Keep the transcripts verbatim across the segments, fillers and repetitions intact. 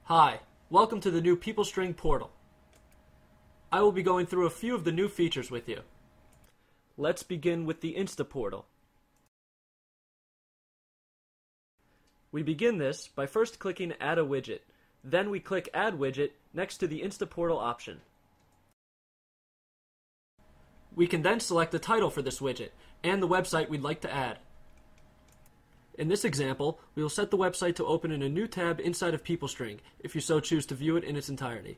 Hi, welcome to the new PeopleString portal. I will be going through a few of the new features with you. Let's begin with the Insta portal. We begin this by first clicking Add a Widget. Then we click Add Widget next to the Insta portal option. We can then select the title for this widget and the website we'd like to add. In this example, we will set the website to open in a new tab inside of PeopleString, if you so choose to view it in its entirety.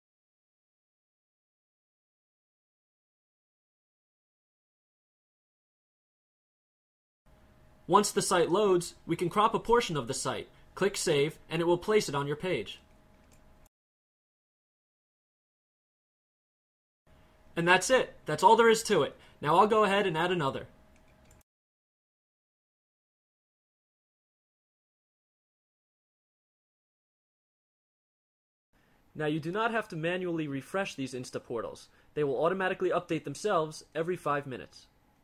Once the site loads, we can crop a portion of the site, click Save, and it will place it on your page. And that's it. That's all there is to it. Now I'll go ahead and add another. Now you do not have to manually refresh these Insta portals. They will automatically update themselves every five minutes.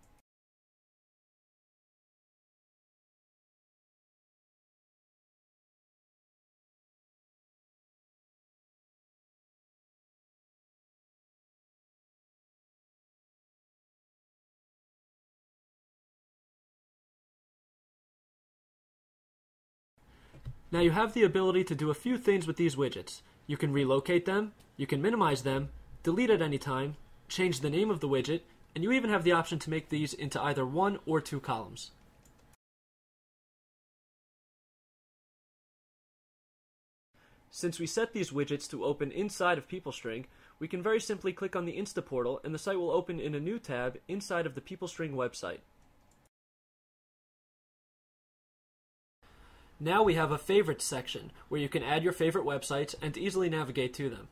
Now you have the ability to do a few things with these widgets. You can relocate them, you can minimize them, delete at any time, change the name of the widget, and you even have the option to make these into either one or two columns. Since we set these widgets to open inside of PeopleString, we can very simply click on the Insta portal and the site will open in a new tab inside of the PeopleString website. Now we have a Favorites section, where you can add your favorite websites and easily navigate to them.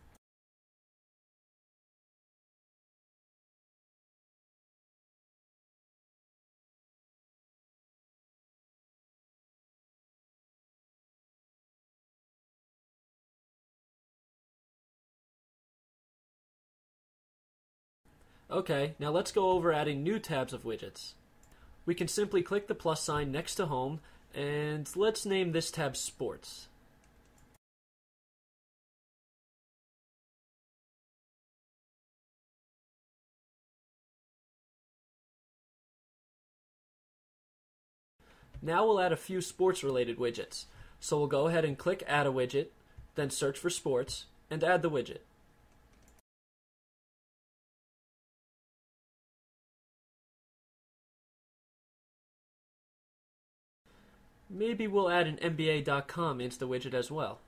Okay, now let's go over adding new tabs of widgets. We can simply click the plus sign next to Home, and let's name this tab Sports. Now we'll add a few sports-related widgets. So we'll go ahead and click Add a Widget, then search for Sports, and add the widget. Maybe we'll add an N B A dot com Insta widget as well.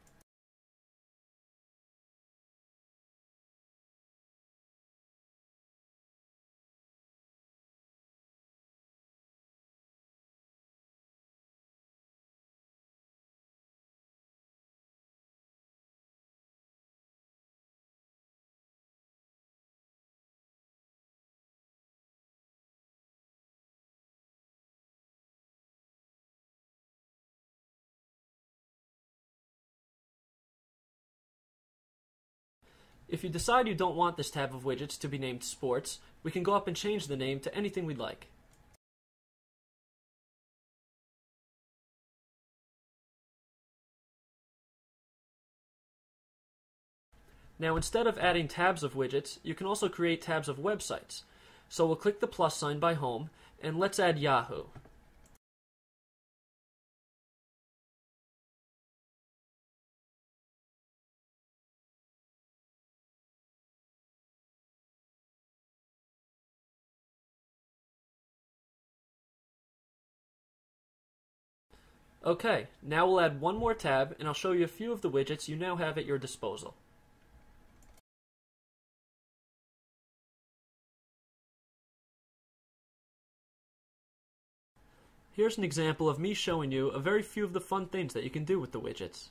If you decide you don't want this tab of widgets to be named Sports, we can go up and change the name to anything we'd like. Now instead of adding tabs of widgets, you can also create tabs of websites. So we'll click the plus sign by Home, and let's add Yahoo. Okay, now we'll add one more tab, and I'll show you a few of the widgets you now have at your disposal. Here's an example of me showing you a very few of the fun things that you can do with the widgets.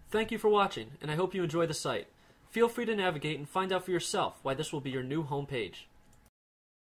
Thank you for watching, and I hope you enjoy the site. Feel free to navigate and find out for yourself why this will be your new homepage.